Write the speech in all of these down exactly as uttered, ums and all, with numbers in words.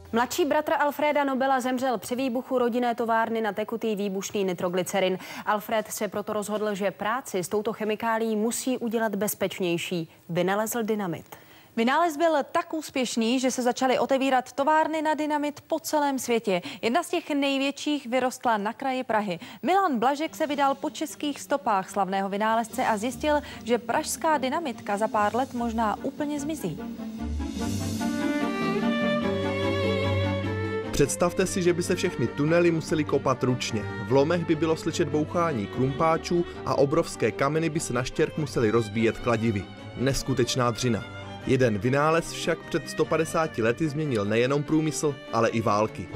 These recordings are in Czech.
Mladší bratr Alfreda Nobela zemřel při výbuchu rodinné továrny na tekutý výbušný nitroglycerin. Alfred se proto rozhodl, že práci s touto chemikálií musí udělat bezpečnější. Vynalezl dynamit. Vynález byl tak úspěšný, že se začaly otevírat továrny na dynamit po celém světě. Jedna z těch největších vyrostla na kraji Prahy. Milan Blažek se vydal po českých stopách slavného vynálezce a zjistil, že pražská dynamitka za pár let možná úplně zmizí. Představte si, že by se všechny tunely musely kopat ručně. V lomech by bylo slyšet bouchání krumpáčů a obrovské kameny by se na štěrk musely rozbíjet kladivy. Neskutečná dřina. Jeden vynález však před sto padesáti lety změnil nejenom průmysl, ale i války.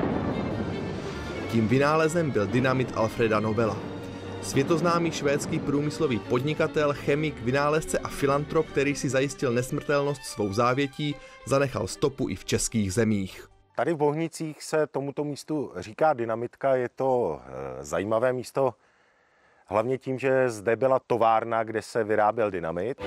Tím vynálezem byl dynamit Alfreda Nobela. Světoznámý švédský průmyslový podnikatel, chemik, vynálezce a filantrop, který si zajistil nesmrtelnost svou závětí, zanechal stopu i v českých zemích. Tady v Bohnicích se tomuto místu říká dynamitka, je to e, zajímavé místo, hlavně tím, že zde byla továrna, kde se vyráběl dynamit.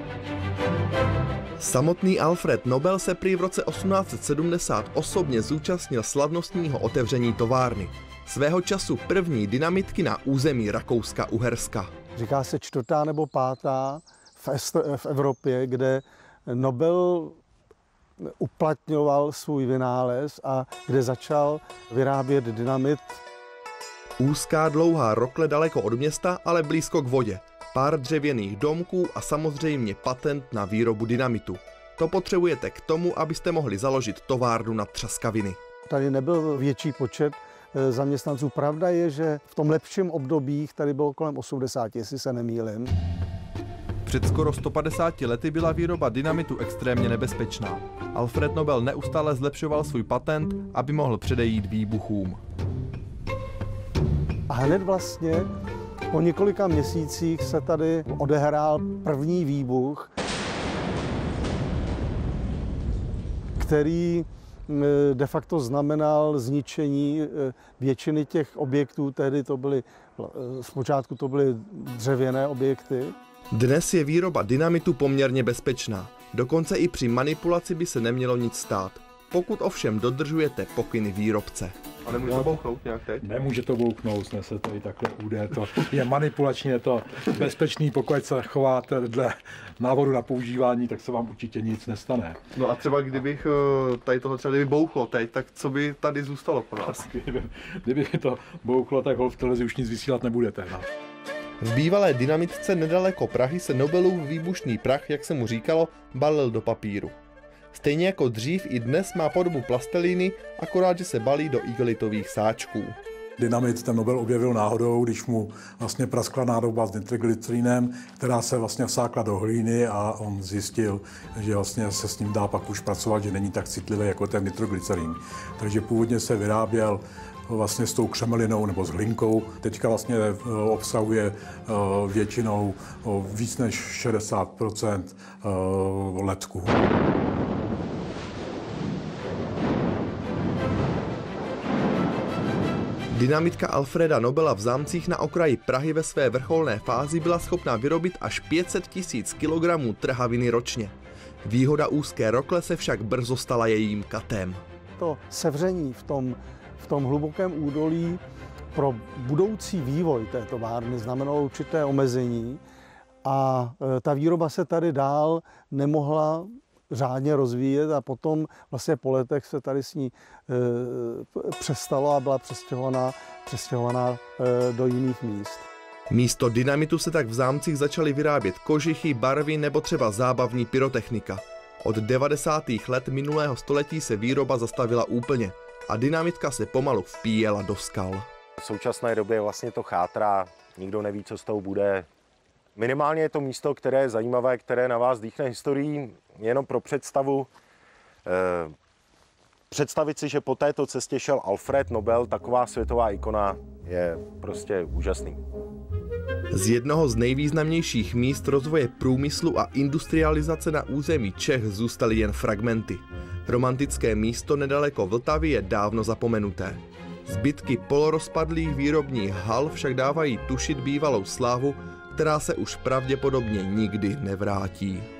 Samotný Alfred Nobel se prý v roce osmnáct set sedmdesát osobně zúčastnil slavnostního otevření továrny. Svého času první dynamitky na území Rakouska-Uherska. Říká se čtvrtá nebo pátá v, Est- v Evropě, kde Nobel uplatňoval svůj vynález a kde začal vyrábět dynamit. Úzká dlouhá rokle daleko od města, ale blízko k vodě. Pár dřevěných domků a samozřejmě patent na výrobu dynamitu. To potřebujete k tomu, abyste mohli založit továrnu na třaskaviny. Tady nebyl větší počet zaměstnanců. Pravda je, že v tom lepším období tady bylo kolem osmdesáti, jestli se nemýlím. Před skoro sto padesáti lety byla výroba dynamitu extrémně nebezpečná. Alfred Nobel neustále zlepšoval svůj patent, aby mohl předejít výbuchům. A hned vlastně po několika měsících se tady odehrál první výbuch, který de facto znamenal zničení většiny těch objektů. Tehdy to byly, zpočátku to byly dřevěné objekty. Dnes je výroba dynamitu poměrně bezpečná. Dokonce i při manipulaci by se nemělo nic stát. Pokud ovšem dodržujete pokyny výrobce. A nemůže to bouchnout nějak teď? Nemůže to bouchnout, snese to i takhle půjde. To je manipulační, je to bezpečný, pokud se chováte dle návodu na používání, tak se vám určitě nic nestane. No a třeba kdybych tady toho třeba kdyby bouchlo teď, tak co by tady zůstalo po nás? Kdyby, kdyby to bouchlo, tak ho v televizi už nic vysílat nebudete. No. V bývalé dynamitce nedaleko Prahy se Nobelův výbušný prach, jak se mu říkalo, balil do papíru. Stejně jako dřív i dnes má podobu plastelíny, akorát, že se balí do igelitových sáčků. Dynamit ten Nobel objevil náhodou, když mu vlastně praskla nádoba s nitroglycerinem, která se vlastně vsákla do hlíny a on zjistil, že vlastně se s ním dá pak už pracovat, že není tak citlivý jako ten nitroglycerin. Takže původně se vyráběl vlastně s tou křemelinou nebo s hlinkou. Teďka vlastně obsahuje většinou víc než šedesát procent ledku. Dynamitka Alfreda Nobela v Zámcích na okraji Prahy ve své vrcholné fázi byla schopná vyrobit až pět set tisíc kilogramů trhaviny ročně. Výhoda úzké rokle se však brzo stala jejím katem. To sevření v tom, v tom hlubokém údolí pro budoucí vývoj té továrny znamenalo určité omezení a ta výroba se tady dál nemohla řádně rozvíjet a potom vlastně po letech se tady s ní e, přestalo a byla přestěhovaná, přestěhovaná e, do jiných míst. Místo dynamitu se tak v Zámcích začaly vyrábět kožichy, barvy nebo třeba zábavní pyrotechnika. Od devadesátých let minulého století se výroba zastavila úplně a dynamitka se pomalu vpíjela do skal. V současné době vlastně to chátrá, nikdo neví, co z toho bude. Minimálně je to místo, které je zajímavé, které na vás dýchne historií, jenom pro představu. Eh, představit si, že po této cestě šel Alfred Nobel, taková světová ikona, je prostě úžasný. Z jednoho z nejvýznamnějších míst rozvoje průmyslu a industrializace na území Čech zůstaly jen fragmenty. Romantické místo nedaleko Vltavy je dávno zapomenuté. Zbytky polorozpadlých výrobních hal však dávají tušit bývalou slávu, která se už pravděpodobně nikdy nevrátí.